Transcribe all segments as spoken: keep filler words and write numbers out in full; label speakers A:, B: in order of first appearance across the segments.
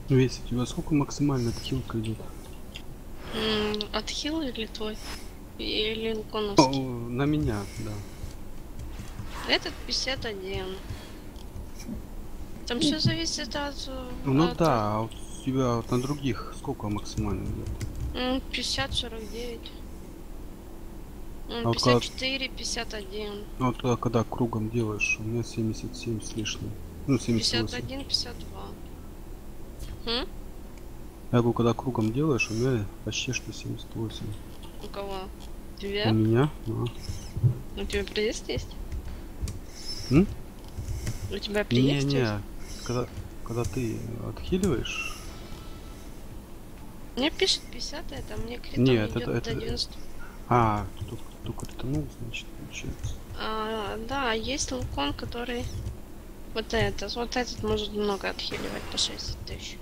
A: Весь у тебя сколько максимально отхилка идет?
B: М, Отхил или твой? Или
A: О,
B: Луконовский?
A: на меня, да.
B: Этот пятьдесят один. Там все зависит от,
A: Ну
B: э, от
A: да, а вот у тебя вот на других сколько максимально идет?
B: м, пятьдесят сорок девять. М,
A: А вот
B: пятьдесят
A: когда,
B: четыре, пятьдесят один.
A: ну вот когда, когда кругом делаешь, у меня семьдесят семь с лишним. Ну, семьдесят
B: пятьдесят
A: восемь.
B: один, пятьдесят два. Хм?
A: Я говорю, когда кругом делаешь, у меня почти что семьдесят восемь.
B: У кого?
A: У
B: Тебе?
A: меня? Да.
B: У тебя приезд есть?
A: М?
B: У тебя приезд есть?
A: Не-не, когда, когда ты отхиливаешь...
B: Мне пишет пятьдесят, это мне критом
A: Нет, это,
B: идет до
A: это...
B: девяносто.
A: А, только, только ртанул, значит, получается.
B: А, да, есть лукон, который вот этот, вот этот может много отхиливать по шесть тысяч.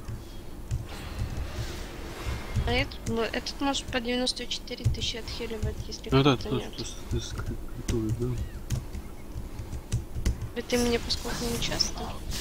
B: А этот, мо- этот может по девяносто четыре тысячи отхиливать, если
A: Ну да,
B: крита
A: ты,
B: нет.
A: ты, ты скриптуешь, да?
B: И ты мне поскольку не часто.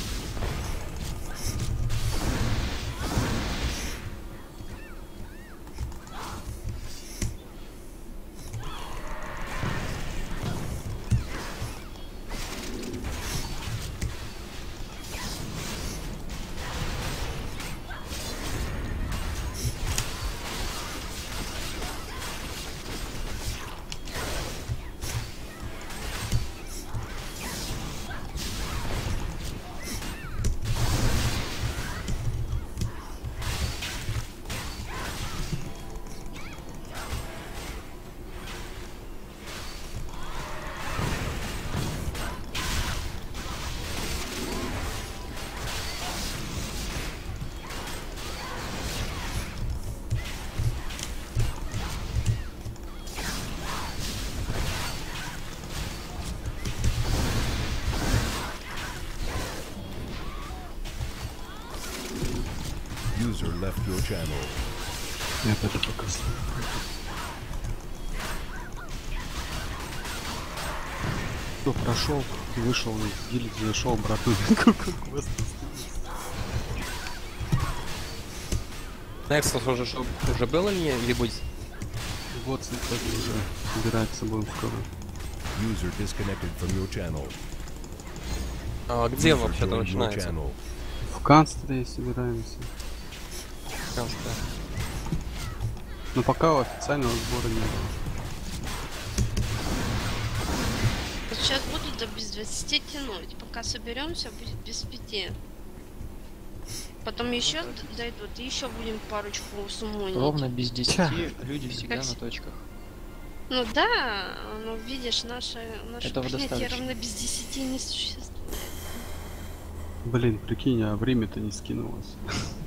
C: User left your channel.
A: Нет, это показываю. Кто прошел, вышел из гильдии, зашел обратно.
D: Nexus уже, шо- уже был или, не- или будет?
A: Вот кстати, уже собирается будем скоро.
C: User disconnected from your channel.
D: А где он
C: User
D: вообще-то
C: joined your
D: начинается?
C: channel.
A: В Канстре собираемся.
D: Канстре.
A: Но пока официального сбора не было.
B: Вот сейчас буду до без двадцати тянуть. Пока соберемся, будет без пяти. Потом еще д- дойдут, и еще будем парочку суммонить.
E: Ровно без десяти люди всегда
B: Как
E: на
B: с-
E: точках.
B: Ну да, ну видишь, наше, наше
E: Этого
B: понятие
E: достаточно.
B: ровно без десяти не существует.
A: Блин, прикинь, а время-то не скинулось.